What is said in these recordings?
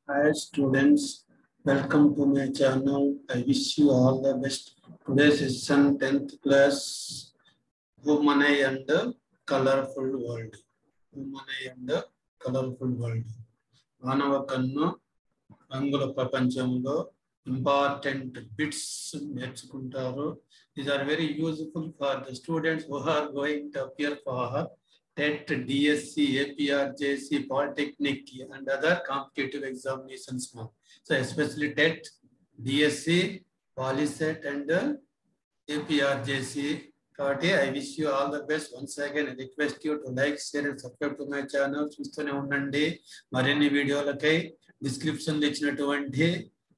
Hi students, welcome to my channel. I wish you all the best. Today's session 10th class Woman and the Colorful World. Woman and the Colorful World. మానవ కన్ను రంగుల ప్రపంచంలో important bits నేర్చుకుంటారు. These are very useful for the students who are going to appear for TET, DSC, APRJC, Polytechnic and other competitive examinations. So especially TET, DSC, PolySet and APRJC. I wish you all the best. Once again, I request you to like, share and subscribe to my channel. చూస్తూనే ఉండండి. మరిన్ని వీడియోలకై description లో ఇచ్చినటువంటి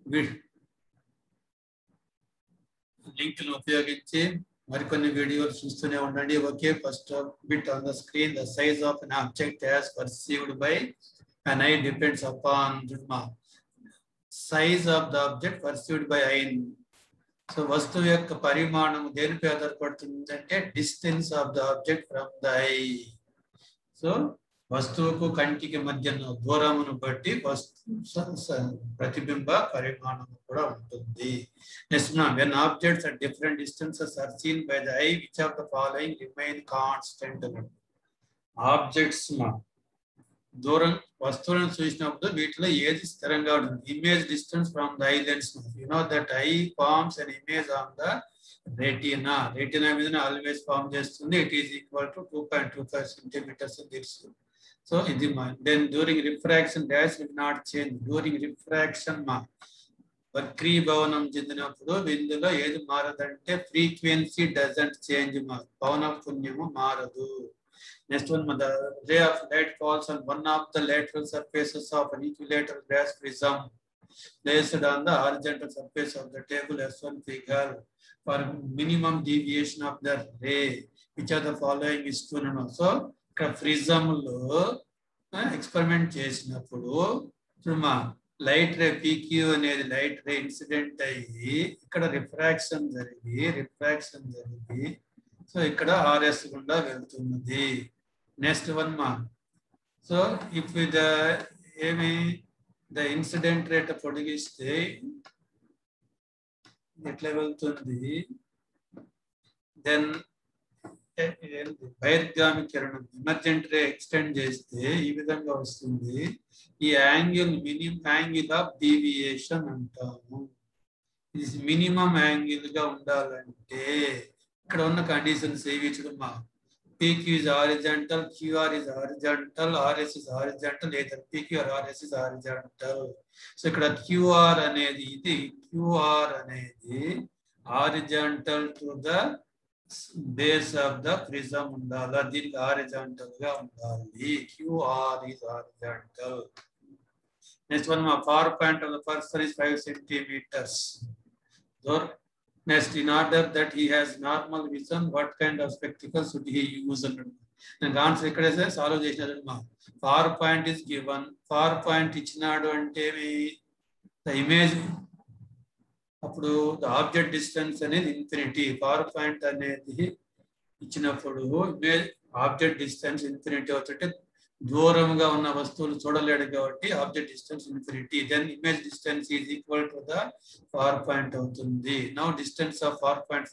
లింక్ను ఉపయోగించి మరికొన్ని వీడియోలు చూస్తూనే ఉండండి. Okay, first bit on the screen. The size of an object as perceived by an eye depends upon the size of the object perceived by eye. So వస్తువు యొక్క పరిమాణం దేనిపై ఆధారపడుతుంది అంటే distance of the object from the eye. So వస్తువుకు కంటికి మధ్య దూరమును బట్టి ప్రతిబింబ పరిమాణం కూడా ఉంటుంది. Next when objects at different distances are seen by the eye, which of the following remain constant? Objects దూరం వస్తువులను చూసినప్పుడు వీటిలో ఏది స్థిరంగా ఉంటుంది? Image distance from the eye lens. You know that eye forms an image on the retina. Retina మీద always form చేస్తుంది. It is equal to 2.25 centimeters తెలుసు. సో ఇది then during refraction dash will not change. During refraction వక్రీభవనం చెందినప్పుడు ఇందులో ఏది మారదంటే frequency doesn't change. పౌనఃపున్యము మారదు. Next one, the ray of light falls on one of the lateral surfaces of an equilateral glass prism placed on the horizontal surface of the table S1 figure. For minimum deviation of the ray, which are the following is to know. So, prism lo experiment చేసినప్పుడు light ray PQ అనేది light ray incident అయ్యి ఇక్కడ refraction జరిగి so ఇక్కడ RS గుండా వెళ్తున్నది. Next one so if the incident ray పొడిగిస్తే ఎట్లా వెళ్తుంది? దెన్ బహిర్గామి కిరణం ఎమర్జెంట్ రే ఎక్స్టెండ్ చేస్తే ఈ విధంగా వస్తుంది. ఈ angle minimum angle of deviation అంటాము. ఇది మినిమం యాంగిల్ గా ఉండాలంటే ఇక్కడ ఉన్న కండిషన్స్ ఏవి చూడమ్మా. PQ is horizontal, QR is horizontal, RS is horizontal, either PQ or RS is horizontal. So ఇక్కడ QR అనేది horizontal to the base of the prism ఉండాలి. దీనికి horizontal గా ఉండాలి. QR is horizontal. Next one, far point of the person is 5 centimeters. Next, in order that he has normal vision, what kind of spectacles should he use? And answer ikkade solve chesinadu. Far point is given. Far point ఇచ్చినాడు అంటే the image అప్పుడు the object distance అనేది infinity. Far point అనేది ఇచ్చినప్పుడు object distance infinity అవుతుంటే దూరంగా ఉన్న వస్తువులు చూడలేడు కాబట్టి object distance infinity. Then image distance is equal to the far point అవుతుంది. Now distance of far point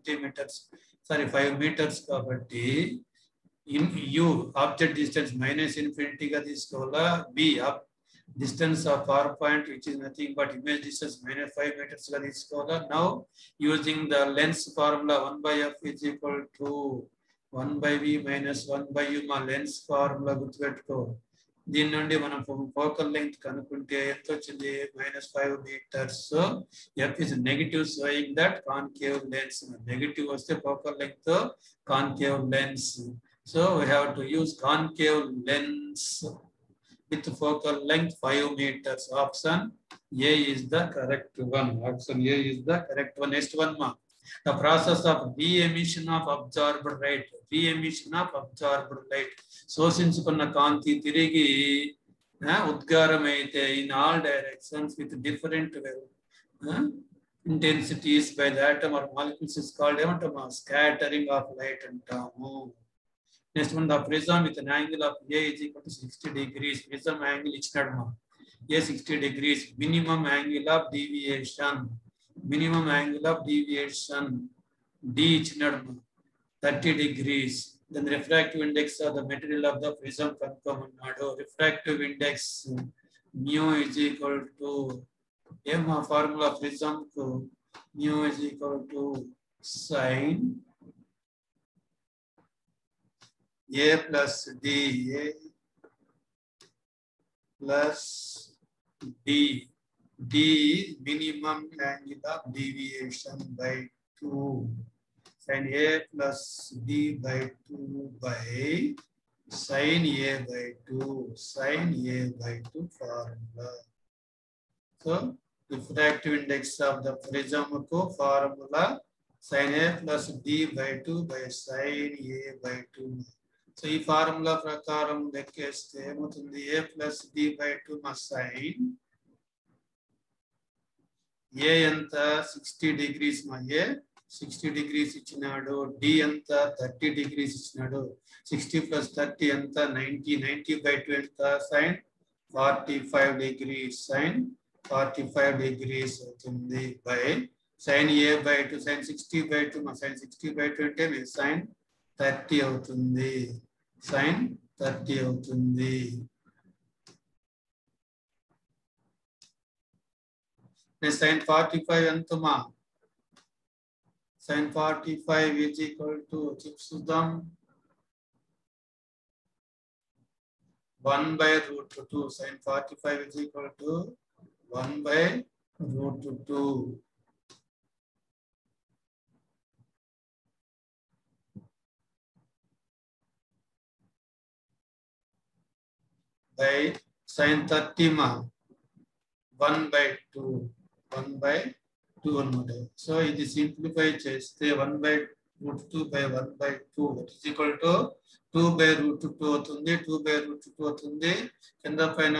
5 meters కాబట్టి యు ఆబ్జెక్ట్ డిస్టెన్స్ మైనస్ ఇన్ఫినిటీగా తీసుకోవాలా. B distance of far point which is nothing but image distance -5 meters గా తీసుకోవాలా. Now using the lens formula 1/f is equal to 1/v minus 1/u. మా lens formula గుర్తుపెట్టుకో. దీని నుండి మనం ఫోకల్ లెంగ్త్ కనుక్కుంటే ఎంత వచ్చింది? -5 meters. So F is negative, showing that concave lens. Negative వస్తే focal length concave lens. So we have to use concave lens with focal length 5 meters. Option A is the correct one. Next one, the process of re-emission of absorbed light. శోషించుకున్న కాంతి తిరిగి ఉద్గారం అయితే in all directions with different intensities by the atom or molecules is called ఏమంటాము? Scattering of light అంటాము. Next one, the prism with an angle of A is equal to 60 degrees. Prism angle ఇచ్చినాడు. A 60 degrees. Minimum angle of deviation. Minimum angle of deviation. D 30 degrees. Then refractive index of the material of the prism confirm. Refractive index mu is equal to M formula prism को mu is equal to sin A plus D, A plus D. D is minimum angle of deviation by 2. Sin A plus D by 2 by sin A by 2. Sin A by 2 formula. So, refractive index of the prism को formula sin A plus D by 2 by sin A by 2. So, ఈ formula ప్రకారం లెక్కేస్తే ఏమవుతుంది? A plus D by 2 మా sin A ఎంత 60 degrees మా A 60 degrees ఇచ్చినాడు. D ఎంత 30 degrees ఇచ్చినాడు. 60 plus 30 ఎంత 90. 90 by 2 ఎంత sin 45 degrees. Sin 45 degrees అవుతుంది by sin A by 2 sin 60 by 2 మా sin 60 by 2 అంటే sin 30 అవుతుంది. sin 30 అవుతుంది. sin 45 ఎంత మా sin 45 is equal to చూద్దాం 1 by root 2. Sin 45 is equal to 1 by root 2. By sin 30 ma 1 by 2. 1 by 2 another. So it is simplified cheste 1 by root 2 by 1 by 2. That is equal to 2 by root 2 అవుతుంది. 2 by root 2 అవుతుంది. కింద పైన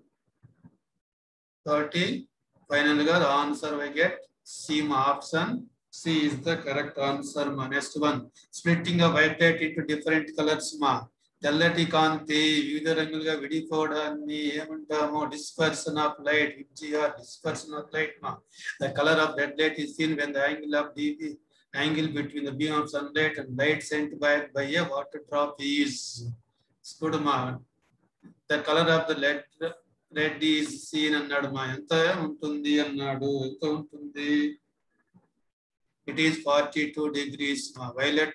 30. Finally గా the answer we get C ma option. C is the correct answer ma. Next one. Splitting a white light into different colors ma. తెల్లటి కాంతి వివిధ రంగులుగా విడిపోవడాన్ని ఏమంటాము? dispersion of light. Dispersion of light ma. The color of red light is seen when the angle between the beam of sunlight and light sent back by a water drop is good ma. The color of the red is seen అన్నాడు మా. ఎంత ఉంటుంది అన్నాడు? ఎంత ఉంటుంది? It is 42 degrees ma. Violet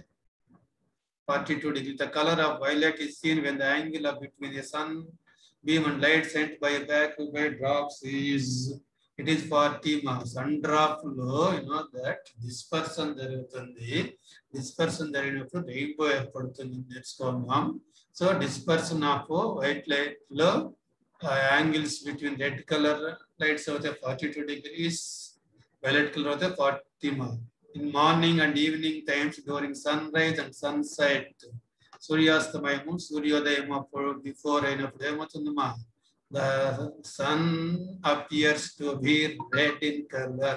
42 degrees. The color of violet is seen when the angle of between the sun beam and light sent by by drops is, it is 40 ma. Sun drop lo, you know that dispersion jarugutundi. Dispersion jariginapudu rainbow ఏర్పడుతుంది నేర్చుకున్నాం. So dispersion of white light lo angles between red color lights avute 42 degrees, violet color avute 40 ma. In morning and evening times during sunrise and sunset, సూర్యాస్తమయము సూర్యోదయం అప్పుడు before అయినప్పుడు ఏమవుతుంది మా? The sun appears to be red in color.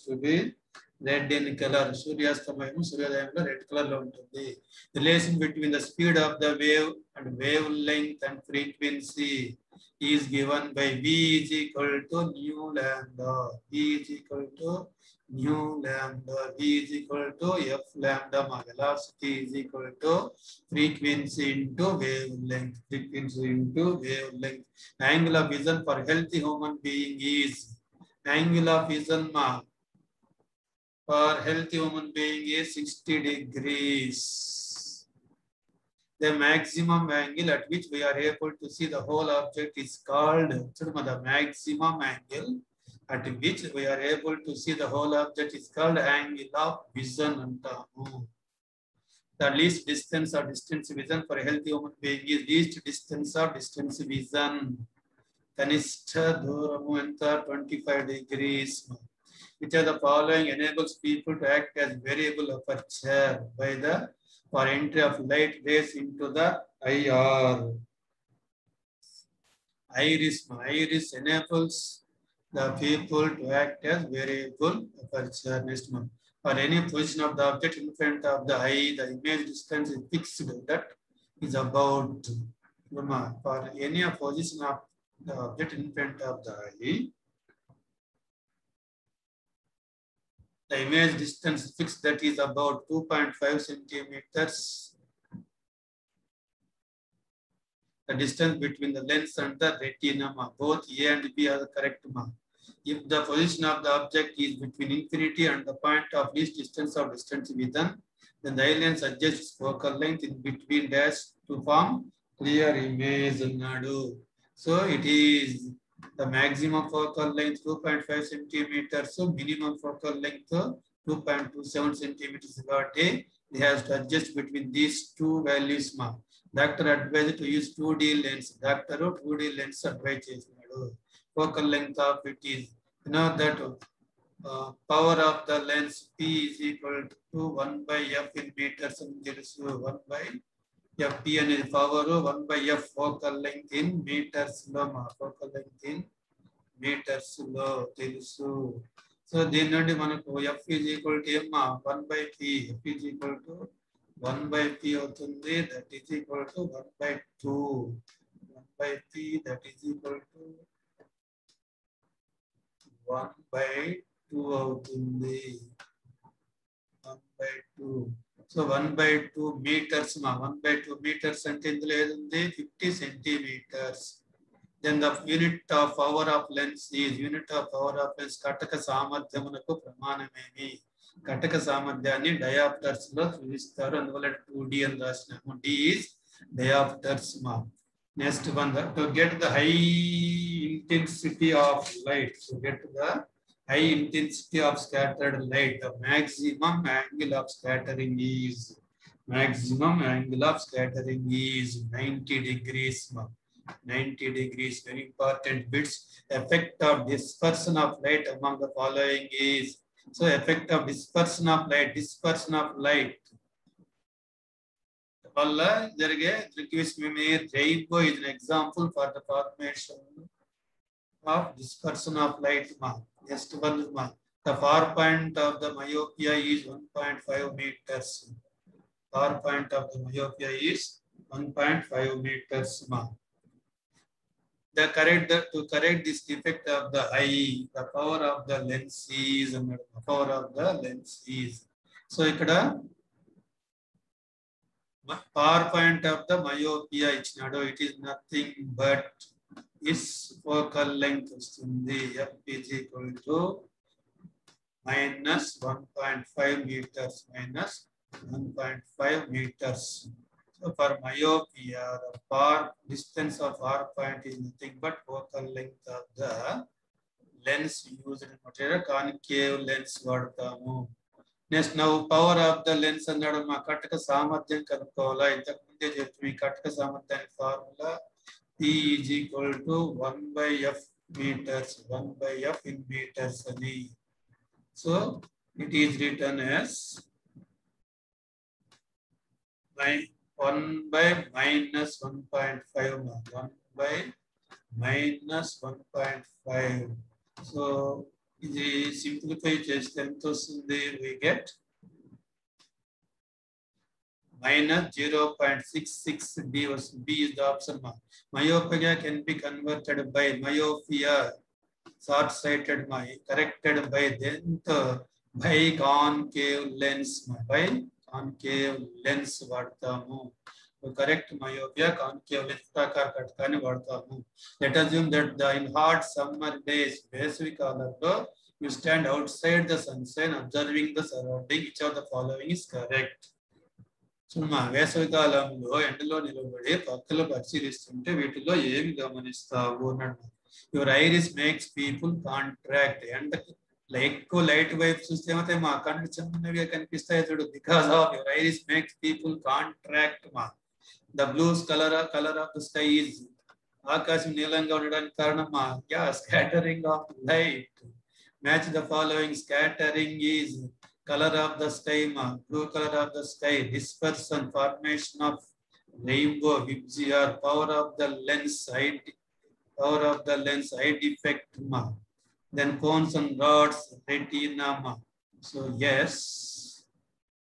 సూర్యాస్తమయము సూర్యోదయంలో red colour లో ఉంటుంది. Relation between the speed of the wave and wavelength and frequency is given by V is equal to nu lambda. V is equal to nu lambda. V is equal to f lambda. Velocity is equal to frequency into wavelength. Frequency into wavelength. Angle of vision for healthy human being is, angle of vision for healthy human being is 60 degrees. The maximum angle at which we are able to see the whole object is called, the maximum angle at which we are able to see the whole object is called angle of vision antamu. The least distance or distance vision for a healthy human being is least distance of distance vision. Kanistha duramu enta 25 degrees. Which of the following enables people to act as variable aperture by the for entry of light rays into the IR? Iris enables the people to act as variable aperture. Next one. For any position of the object in front of the eye, the image distance is fixed. That is about. For any position of the object in front of the eye. The image distance fixed, that is about 2.5 centimeters. The distance between the lens and the retina, both A and B are the correct. If the position of the object is between infinity and the point of least distance of distance within, then the eye lens adjusts focal length in between dash to form clear image. So it is the maximum focal length 2.5 centimeters, so minimum focal length 2.27 centimeters. He has to adjust between these two values. Doctor advised to use 2D lens. Doctor 2D lens advise chesnadu. Focal length of it is, that power of the lens P is equal to 1 by F in meters, and there is 1 by F. P and power 1 by F focal length in meters. Focal length in meters. So then F is equal to 1 by P. F is equal to 1 by P avutundi, that is equal to 1 by 2. 1 by P, that is equal to 1 by 2 avutundi. 1 by 2. So 1 by 2 meters. 1 by 2 meters ante indulo edundi 50 centimeters. Then the unit of power of lens is Kataka Samadhyamunaku Pramanamemi. Kataka Samadhyani diopters lo sulistaru, anduvala 2D and rasinamu. D is diopters. Next one, to get the high intensity of light, high intensity of scattered light, the maximum angle of scattering is 90 degrees. 90 degrees, very important bits. Effect of dispersion of light among the following is, so effect of dispersion of light. Valla jarige rainbow is an example for the formation of dispersion of light. Next one, the far point of the myopia is 1.5 meters. Far point of the myopia is 1.5 meters. To correct this defect of the eye, the power of the lens is, so ikkada power point of the myopia ichinadu, it is nothing but is focal length vastundi. F is equal to minus 1.5 meters. So for myopia, the far distance of far point is nothing but focal length of the lens used in material concave lens vadtamu. Next, now power of the lens annadu Kataka Samadhyam kanukovala. Intaku munde cheptami Kataka Samadhyam formula P is equal to 1 by F meters. 1 by F in meters ani. So it is written as 1 by minus 1.5. 1 by minus 1.5. So this simplify cheste ento vastundi, we get minus 0.66. B is the option. Myopia can be converted by myopia, short-sighted, corrected by by concave lens. By concave lens vadtamu. To correct myopia, concave lens prakar katkani vadtamu. Let us assume that in hot summer days, Vesavi kalamlo, you stand outside the sunshine observing the surrounding. Which of the following is correct? వేసవి కాలంలో ఎండలో నిలబడి పక్కలు పరిశీలిస్తుంటే వీటిలో ఏమి గమనిస్తావు అన్నాడు. Your iris makes pupil contract. ఎండకు ఎక్కువ లైట్ వైపు చూస్తే ఏమైతే మా కళ్ళు చిన్నవిగా కనిపిస్తాయి చూడు. Because of your iris makes pupil contract. The blues colour of the sky is, ఆకాశం నీలంగా ఉండడానికి కారణం scattering of light. Match the following. Scattering is color of the sky, blue color of the sky. Dispersion, formation of rainbow, Hibzier. Power of the lens, eye defect. Then cones and rods, retina. So yes,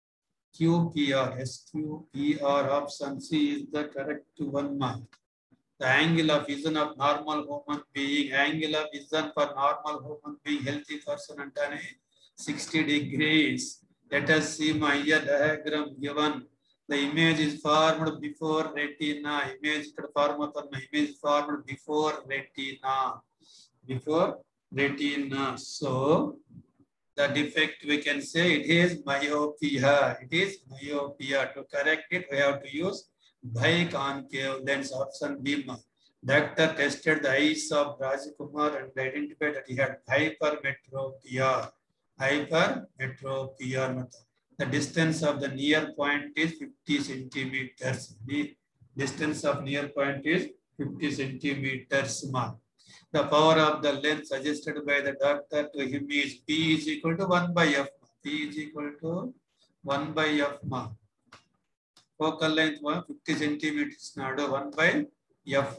QPR, SQPR option C is the correct one. The angle of vision of normal human being, angle of vision for normal human being, healthy person antane 60 degrees. Let us see my diagram given. The image is formed before retina. Image formed image formed before retina. Before retina. So the defect we can say it is myopia. It is myopia. To correct it, we have to use biconcave lens. Option B. Doctor tested the eyes of Rajkumar and identified that he had hypermetropia. Hypermetropia. The distance of the near point is 50 centimeters. The distance of near point is 50 centimeters. The power of the lens suggested by the doctor to him is P is equal to 1 by F. P is equal to 1 by F. Focal length 50 centimeters. 1 by F.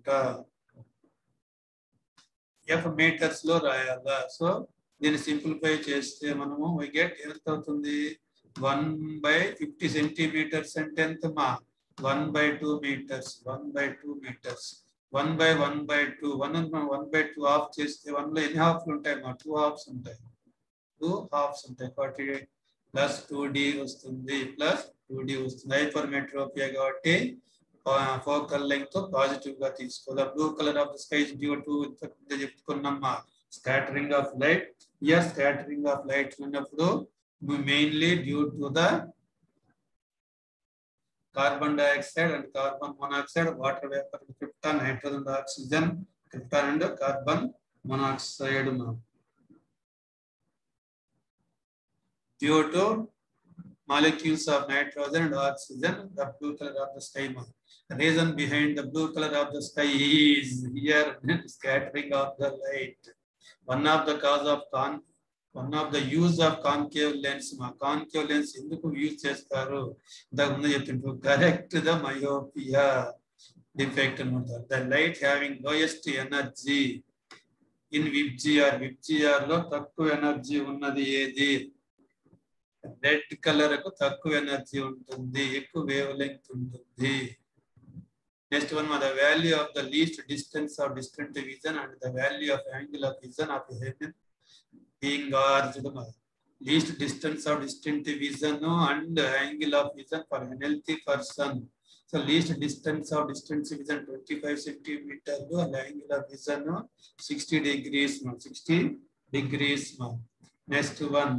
F meters lo rayala. So then simplify cheste manamu we get ఎంత అవుతుంది 1 by 50 centimeters and 10th 1 by 2 meters. 1 by 2 meters. 1 by 1 by 2. 1 by 2 half cheste 1 లో ఎన్ని హాఫ్లు ఉంటాయి 2 హాఫ్స్ ఉంటాయి. 2 హాఫ్స్ ఉంటాయి. 48 plus 2d వస్తుంది plus 2d వస్తుంది. Hypermetropia కాబట్టి focal length positive గా తీసుకోవాలి. Blue color of the sky is due to చెప్పుకున్నామా scattering of light. Yes, scattering of light ఉన్నప్పుడు mainly due to the carbon dioxide and carbon monoxide, water vapor, krypton, nitrogen, oxygen, krypton and carbon monoxide. Due to molecules of nitrogen and oxygen, the blue color of the sky. The reason behind the blue color of the sky is here scattering of the light. One of the cause of one of the use of concave lens. Concave lens ఎందుకు use చేస్తారు ఇంతకుముందు చెప్తుంటూ correct the myopia defect అన్నమాట. The light having lowest energy in VIBGR. VIBGR లో తక్కువ energy ఉన్నది ఏది? Red colour కు తక్కువ ఎనర్జీ ఉంటుంది, ఎక్కువ వేవ్ లెంగ్త్ ఉంటుంది. Next one the value of the least distance of distant vision and the value of angle of vision of human being are least distance of distant vision and angle of vision for a healthy person. So least distance of distant vision 25 centimeter and angle of vision 60 degrees. 60 degrees. Next one.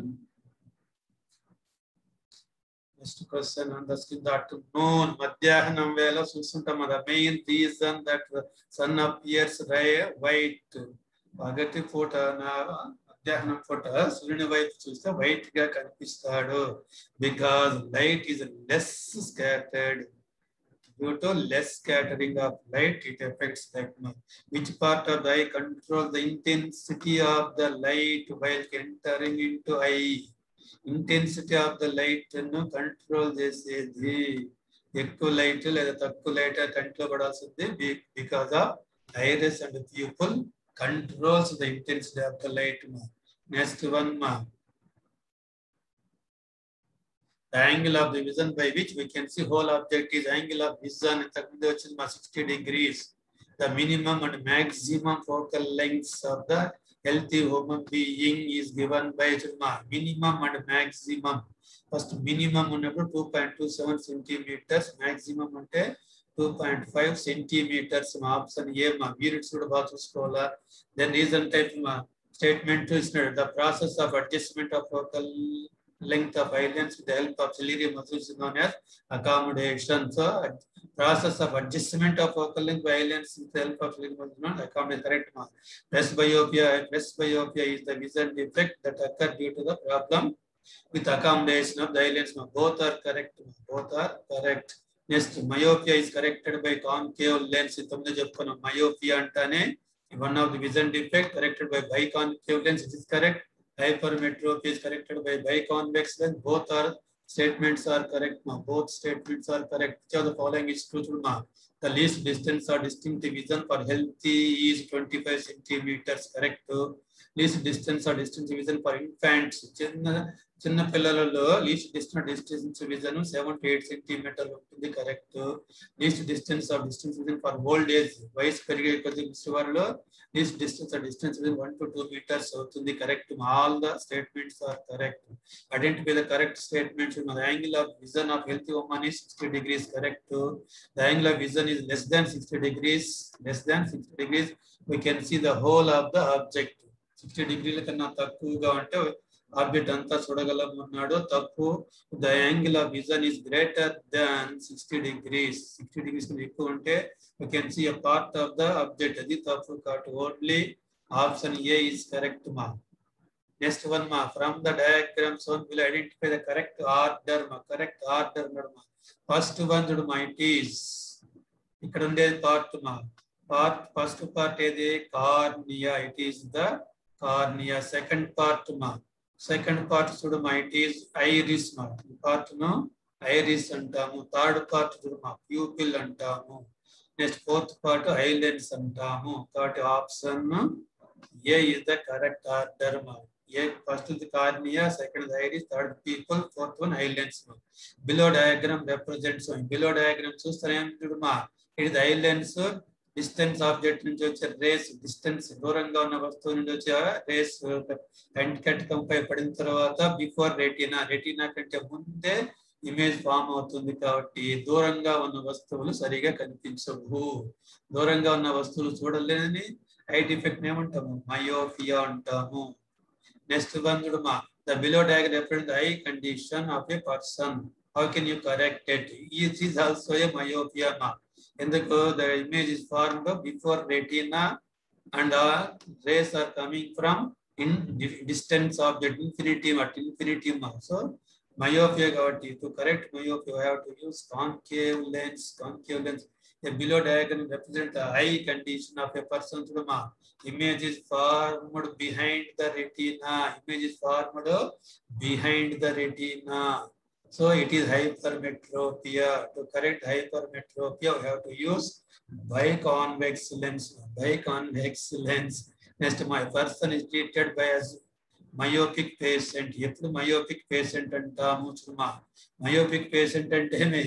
Next question on the screen. That noon madhyahanam vela చూస్తుంటాం. The main reason that the sun appears white. పగటి పూట మధ్యాహ్నం పూట సూర్యుని వైపు చూస్తే white గా కనిపిస్తాడు. Because light is less scattered. Due to less scattering of light, it affects that much. Which part of the eye controls the intensity of the light while entering into eye? Intensity of the light control చేసేది ఎక్కువ light లేదా తక్కువ light కంట్లో పడాల్సింది. Because of iris and pupil controls the intensity of the light. Next one, the angle of the vision by which we can see whole object is angle of vision. ఇంతకుముందు వచ్చింది 60 degrees. The minimum and maximum focal lengths of the healthy human being is given by minimum and maximum. First minimum ఉన్నప్పుడు 2.27 centimeters, maximum అంటే 2.5 centimeters. Option A మీరు కూడా బాగా చూసుకోవాలా. Then reason type statement ఇస్తున్నాడు. The process of adjustment of focal length of eye lens with the help of ciliary muscles is known as accommodation. So process of adjustment of focal length by eye lens with the help of ciliary muscles is known as accommodation. Correct. Presbyopia is the vision defect that occur due to the problem with accommodation of the eye lens. Both are correct. Both are correct. Next, myopia is corrected by concave lens. Myopia antane one of the vision defect corrected by biconcave lens. It is correct. Hypermetropia is corrected by biconvex lens. Both are statements are correct. Both statements are correct. Which of the following is true? The least distance or distinct vision for healthy is 25 centimeters. Correct. least distance or distance vision for infants. చిన్న పిల్లలలో least distance vision 7 to 8 centimeter ఉంటుంది correct. least distance or distance vision for old age, వయసు పెరిగే కొద్ది ముసలివారిలో least distance or distance vision 1 to 2 meters అవుతుంది correct. all the statements are correct. Identify the correct statements. The angle of vision of healthy woman is 60 degrees correct. The angle of vision is less than 60 degrees. Less than 60 degrees. We can see the whole of the object. 60 degrees కన్నా తక్కువగా అంటే object అంతా చూడగలం అన్నాడు. తప్పు. The angle of vision is greater than 60 degrees. 60 degrees కన్నా ఎక్కువ ఉంటే we can see a part of the object. అది తప్పు కాదు. Only option A is correct ma. Next one ma, from the diagram shown will identify the correct order ma. Correct order ma. First one ma, it is ఇక్కడ ఉండేది part ma. First part ఏది cornea. It is the cornea. Second part ma. Second part చూడమా, it is iris ma. ఈ part ను iris అంటాము. Third part చూడమా, pupil అంటాము. Next fourth part eyelids అంటాము. కాబట్టి option A is the correct order ma. First is the cornea, second is iris, third pupil, fourth one eyelids. Below diagram represents. Below diagram చూస్తారేమా, it is eyelids. Distance object నుంచి వచ్చే race, distance దూరంగా ఉన్న వస్తువు నుంచి వచ్చే race కంటికంపై పడిన తర్వాత బిఫోర్ రెటీనా, రెటీనా కంటే ముందే ఇమేజ్ ఫామ్ అవుతుంది. కాబట్టి దూరంగా ఉన్న వస్తువులు సరిగా కనిపించవు. దూరంగా ఉన్న వస్తువులు చూడలేని ఐ డిఫెక్ట్ ఏమంటాము, మయోపియా అంటాము. నెక్స్ట్ వన్ చూడమా, the below diagram represents the eye condition of a person. How can you correct it? It is also a myopia ma. ఎందుకు, the image is formed before retina and rays are coming from in distance object, infinitive at infinitive ma. So myopia కాబట్టి to correct myopia I have to use concave lens. Concave lens. The below diagram represents the eye condition of a person. చూడమా, image is formed behind the retina. Image is formed behind the retina. So it is hypermetropia. To correct hypermetropia, we have to use biconvex lens. Biconvex lens. Next, my person is treated by as myopic patient. ఎప్పుడు myopic patient అంటాము చూడమా, myopic patient అంటేనే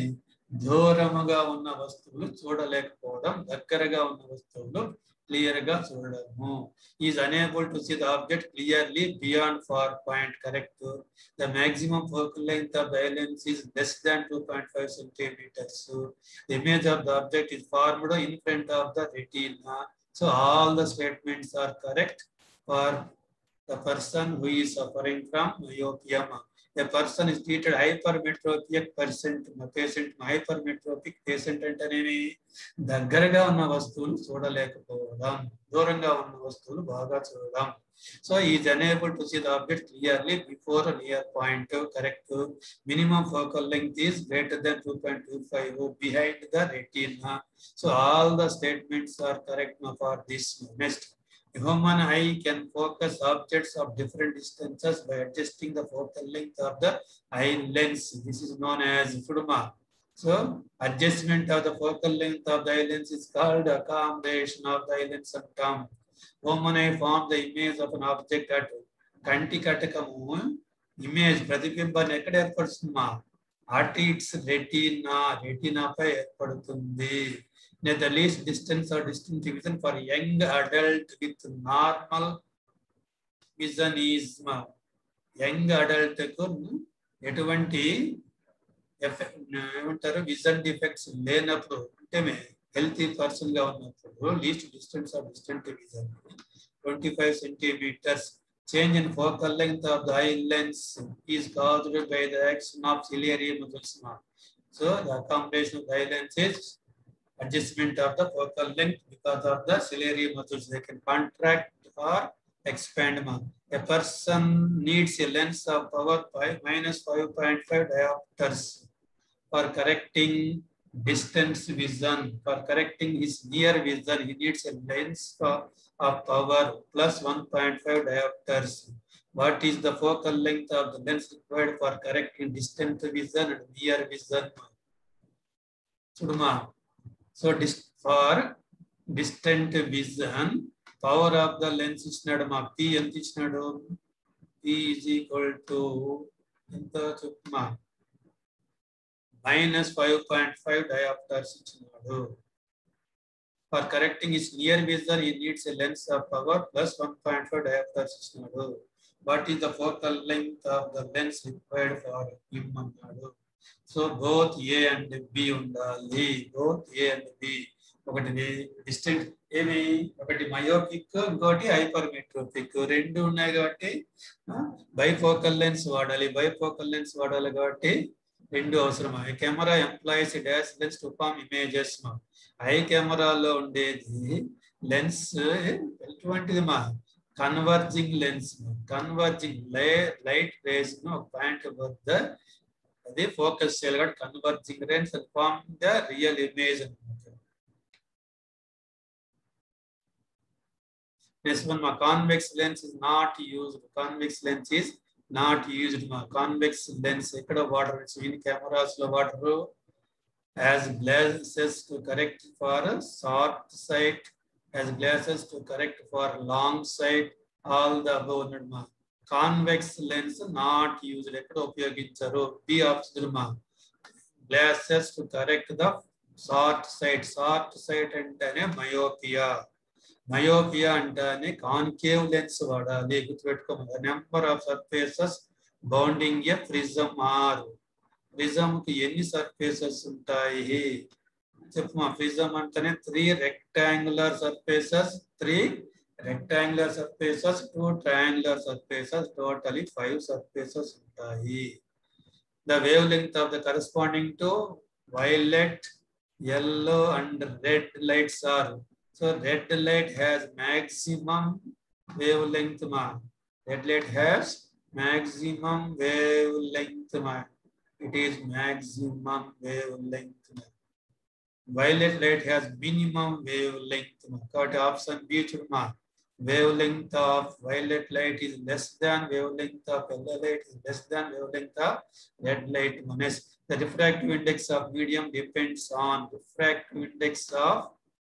దూరముగా ఉన్న వస్తువులు చూడలేకపోవడం, దగ్గరగా ఉన్న వస్తువులు clear గా చూడడము. Is unable to see the object clearly beyond 4 point. Correct. The maximum focal length of the eye lens is less than 2.5 centimeters. The image of the object is formed in front of the retina. So all the statements are correct for the person who is suffering from myopia. A person is treated hypermetropic patient. Hypermetropic patient అంటేనేమి దగ్గరగా ఉన్న వస్తువులు చూడలేకపోవడం, దూరంగా ఉన్న వస్తువులు బాగా చూడడం. So he is unable to see the object clearly before a near point. Correct. Minimum focal length is greater than 2.25 behind the retina. So all the statements are correct for this. Next. A human eye can focus objects of different distances by adjusting the focal length of the eye lens. This is known as Fuduma. So, adjustment of the focal length of the eye lens is called accommodation of the eye lens term. Human eye forms the image of an object at కంటి కటకము image ప్రతిబింబాన్ని ఎక్కడ ఏర్పడుతుందా, at its retina, రెటీనాపై ఏర్పడుతుంది. The least distance or distance vision for young adult with normal vision is young adult కు ఎటువంటి ఏమంటారు vision defects లేనప్పుడు, అంటే హెల్తీ పర్సన్ గా ఉన్నప్పుడు least distance of distant vision 25 centimeters. Change in focal length of the eye lens is caused by the action of ciliary muscles. So the accommodation of the eye lens is adjustment of the focal length because of the ciliary muscles. They can contract or expand. A person needs a lens of power minus 5.5 diopters for correcting distance vision. For correcting his near vision, he needs a lens of power plus 1.5 diopters. What is the focal length of the lens required for correcting distant vision and near vision? Sudama. So for distant vision, power of the lens ఇచ్చినాడు మా P ఎంత ఇచ్చినాడు P is equal to ఎంత చెప్పమా -5.5 diopters ఇచ్చినాడు. For correcting his near vision, he needs a lens of power plus 1.5 diopters ఇచ్చినాడు. What is the focal length of the lens required for him అన్నాడు. So both A and B ఉండాలి. Both A and B. ఒకటి distant ఏమి ఒకటి myopic ఇంకోటి hypermetropic రెండు ఉన్నాయి కాబట్టి బైఫోకల్ లెన్స్ వాడాలి. బైఫోకల్ లెన్స్ వాడాలి కాబట్టి రెండు అవసరమా. Camera employs dash lens to form images మా. ఐ కెమెరాలో ఉండేది లెన్స్ ఎటువంటిది మా converging lens. Converging light rays ను ఒక పాయింట్ వద్ద అది ఫోకస్ చేయాలి కాబట్టి converging lens form the real image అనమాట. నెక్స్ట్ వన్ మా convex lens is not used. Convex lens is not used ma. Convex lens ekkada water in cameras lo water as glasses to correct for short sight, as glasses to correct for long sight, all the above unnadu ma. Convex lens not used ekkada upayogincharu. B option ma glasses to correct the short sight. Short sight antane myopia. మయోపియా అంటే concave lens వాడాలి. గుర్తుపెట్టుకోమని number of surfaces bounding a prism are. Prism కి ఎన్ని surfaces ఉంటాయి చెప్పమా. Prism అంటేనే 3 rectangular surfaces, 3 rectangular surfaces, 2 triangular surfaces, totally 5 surfaces ఉంటాయి. The wavelength of the corresponding to violet, yellow and red lights are. So red light has maximum wavelength ma. Red light has maximum wavelength ma. It is maximum wavelength ma. Violet light has minimum wavelength ma. Got option B chudma. Wavelength of violet light is less than wavelength of yellow light is less than wavelength of red light. The refractive index of medium depends on refractive index of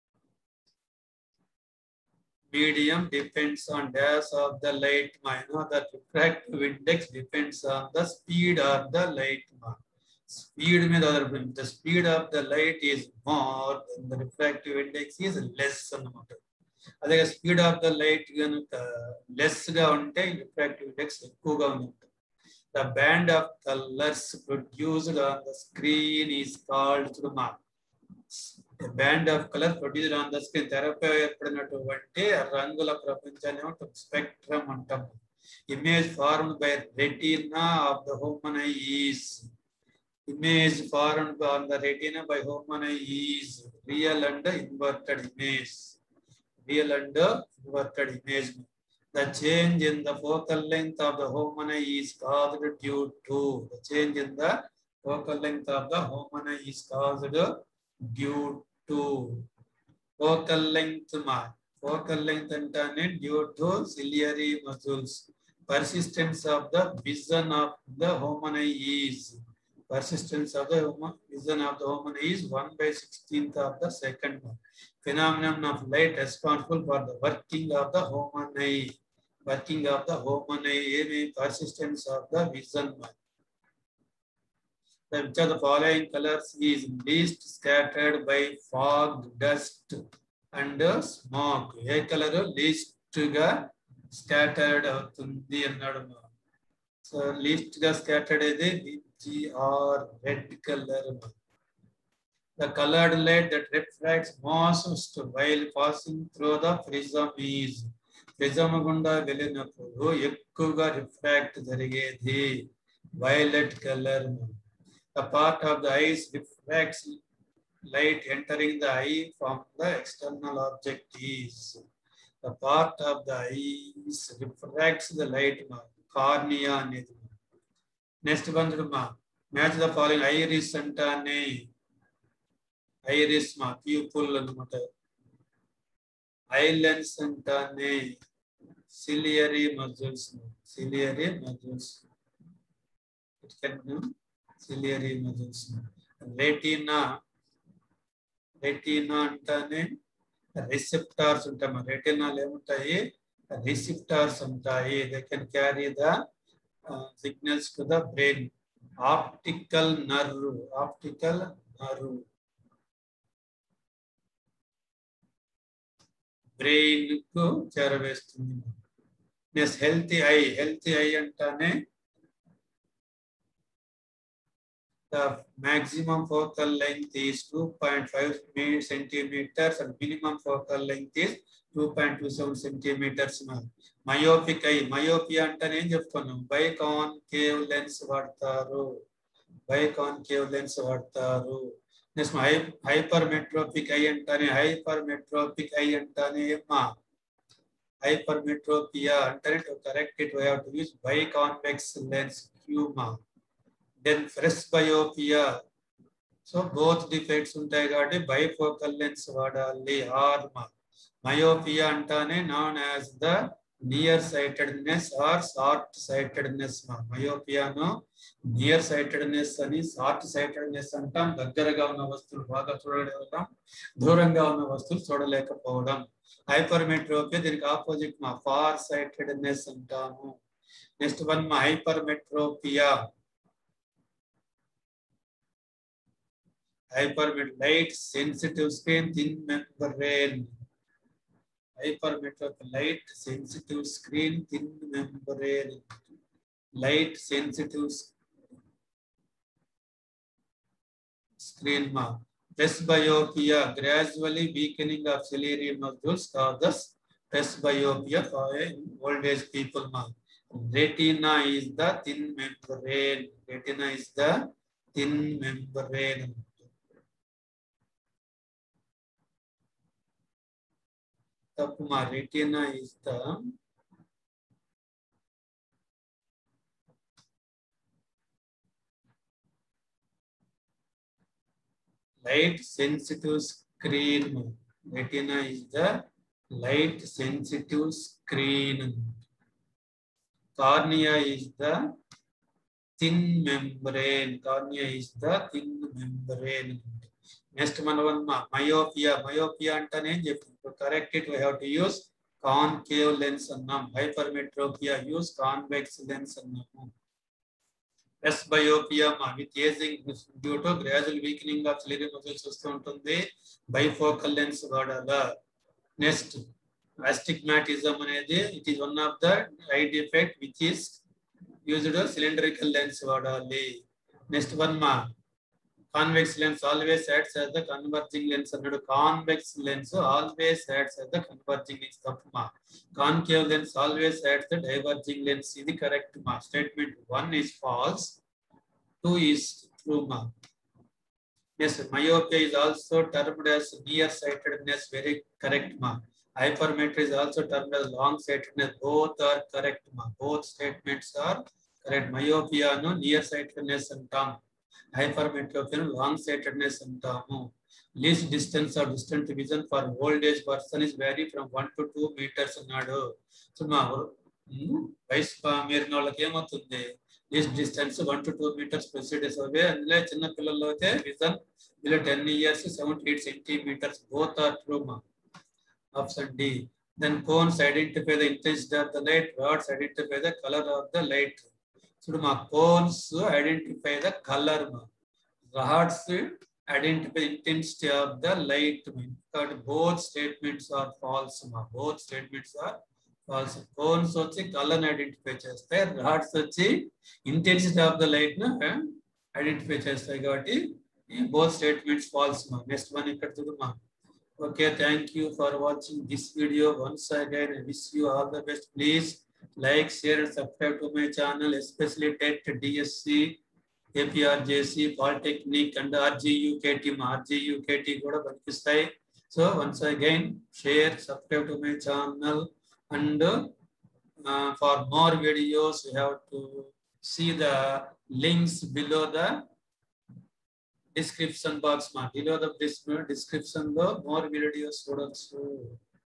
medium depends on dash of the light. The refractive index depends on the speed of the light. Speed means the speed of the light is more than the refractive index is less. Adhe speed of the light less ga unte refractive index ekkuva untundi. The band of colors produced on the screen is called a band of color produced on the screen. తెరపై ఏర్పడినటువంటి రంగుల ప్రపంచాన్ని spectrum అంటాము. Image formed by retina of the human eye is. Image formed on the retina by human eye is real and inverted image. Real and inverted image. The change in the focal length of the human eye is caused due to. The change in the focal length of the human eye is caused due to focal length ma. Focal length antane due to ciliary muscles. Persistence of the vision of the human eye is. Persistence of the vision of the human eye is 1/16th of the second. Phenomenon of light responsible for the working of the human eye. Working of the human eye. Persistence of the vision. Which of the following colors is least scattered by fog, dust and smoke? A color least ga scattered avutundi annadu. So least ga scattered ide or red color. The colored light that refracts most while passing through the prism is. Prism gunda velinappudu ekkuva refract jarigedi violet color. The part of the eye refracts light entering the eye from the external object is. The part of the eye refracts the light cornea. Next one match the following. Iris antane iris ma pupil anamata. Eye lens antane ciliary muscles. Ciliary muscles. It can ciliary muscles. Retina antane receptors ఉంటాయి. రెటినాలో ఏముంటాయి? receptors ఉంటాయి. They can carry the signals to the brain. Optical nerve brain కు చేరవేస్తుంది. Next healthy eye అంటానే the maximum focal length is 2.5 centimeters and minimum focal length is 2.27 centimeters. Myopic eye, myopia అంటానే ఏం చెప్తున్నాం? Biconcave lens వాడతారు. Next hypermetropic eye అంటానే ఏమ్మా? Hypermetropia అంటానే to correct it we have to use biconvex lens Q. Then presbyopia. So both defects ఉంటాయి కాబట్టి bifocal lens వాడాలి. myopia అంటానే known as the nearsightedness or short-sightedness. myopia ను nearsightedness అని short-sightedness అంటాం. దగ్గరగా ఉన్న వస్తువులు బాగా చూడలేకపోవడం, దూరంగా ఉన్న వస్తువులు చూడలేకపోవడం. హైపర్మెట్రోపియా దీనికి ఆపోజిట్ far-sightedness అంటాము. Next one hypermetropia. light sensitive screen thin membrane. Light sensitive screen thin membrane. Light sensitive screen. Presbyopia, gradually weakening of ciliary muscles causes presbyopia for old age people. Retina is the thin membrane. Retina is the light sensitive screen. Retina is the light sensitive screen. Cornea is the thin membrane. Next one, myopia అంటేనే చెప్పు. To correct it we have to use concave lens అన్నాం. Hypermetropia use convex lens అన్నాము. presbyopia with aging due to gradual weakening of ciliary muscles వస్తూ ఉంటుంది. bifocal lens వాడాలా. Next, astigmatism అనేది it is one of the eye defect which is used cylindrical lens వాడాలి. Next one convex lens always acts as the converging lens అన్నాడు. convex lens always acts as the converging lens. తప్పు concave lens always acts the diverging lens. ఇది correct statement 1 is false, 2 is true. Yes, myopia is also termed as nearsightedness. Very correct. Hypermetropia is also termed as long-sightedness. Both are correct. Both statements are correct. Myopia no nearsightedness antam. Hypermetropia long-sightedness antamu. Least distance or distant vision for old age person is vary from 1 to 2 meters annadu. So వయసు మీరిన వాళ్ళకి ఏమవుతుంది? least distance 1 to 2 meters proceeds away. అందులో చిన్న పిల్లల్లో అయితే vision below 10 years 78 centimeters. Both are true. Option D. Then cones identify the intensity of the light, rods identify the color of the light. So cones identify the color, rods identify the intensity of the light. But both statements are false. Both statements are false. Cones వచ్చి color identify చేస్తాయి, rods వచ్చి intensity of the light identify చేస్తాయి. కాబట్టి both statements false. Next one ఇక్కడ చూడమ్మా. Okay, thank you for watching this video. Once again, I wish you all the best. Please like, share, and subscribe to my channel, especially TET, DSC, APRJC, Polytechnic, and RGUKT. RGUKT kuda bankistayi. So once again, share, subscribe to my channel, and for more videos, you have to see the links below the description box. Below the description lo more videos చూడొచ్చు.